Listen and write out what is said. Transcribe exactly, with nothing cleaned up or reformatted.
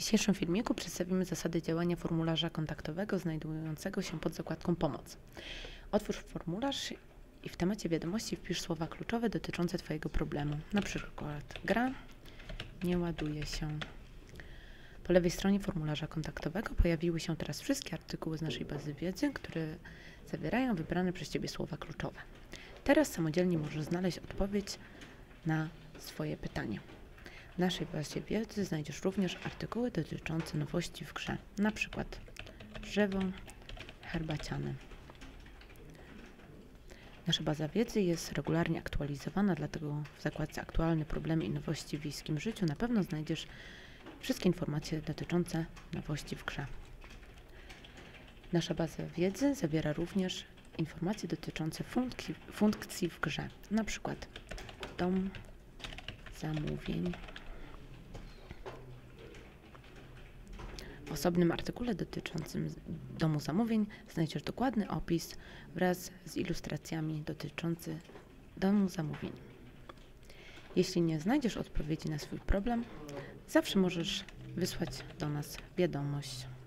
dzisiejszym filmiku przedstawimy zasady działania formularza kontaktowego znajdującego się pod zakładką Pomoc. Otwórz formularz i w temacie wiadomości wpisz słowa kluczowe dotyczące Twojego problemu. Na przykład gra nie ładuje się. Po lewej stronie formularza kontaktowego pojawiły się teraz wszystkie artykuły z naszej bazy wiedzy, które zawierają wybrane przez Ciebie słowa kluczowe. Teraz samodzielnie możesz znaleźć odpowiedź na swoje pytanie. W naszej bazie wiedzy znajdziesz również artykuły dotyczące nowości w grze, na przykład drzewo herbaciane. Nasza baza wiedzy jest regularnie aktualizowana, dlatego w zakładce Aktualne problemy i nowości w wiejskim życiu na pewno znajdziesz wszystkie informacje dotyczące nowości w grze. Nasza baza wiedzy zawiera również informacje dotyczące funkcji, funkcji w grze, na przykład dom zamówień. W osobnym artykule dotyczącym domu zamówień znajdziesz dokładny opis wraz z ilustracjami dotyczący domu zamówień. Jeśli nie znajdziesz odpowiedzi na swój problem, zawsze możesz wysłać do nas wiadomość.